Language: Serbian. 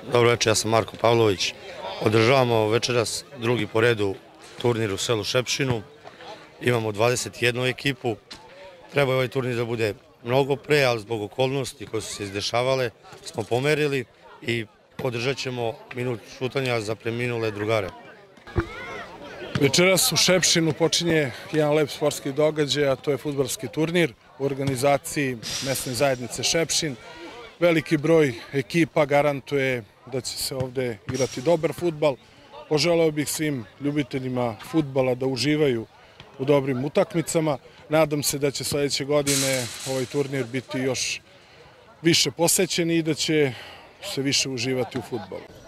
Dobro večer, ja sam Marko Pavlović. Održavamo večeras drugi po redu turnir u selu Šepšinu. Imamo 21 ekipu. Treba je ovaj turnir da bude mnogo pre, ali zbog okolnosti koje su se izdešavale smo pomerili i održat ćemo minut šutanja za preminule drugare. Večeras u Šepšinu počinje jedan lep sportski događaj, a to je fudbalski turnir u organizaciji mesne zajednice Šepšin. Veliki broj ekipa garantuje da će se ovde igrati dobar fudbal. Poželeo bih svim ljubiteljima fudbala da uživaju u dobrim utakmicama. Nadam se da će sledeće godine ovaj turnir biti još više posećen i da će se više uživati u fudbalu.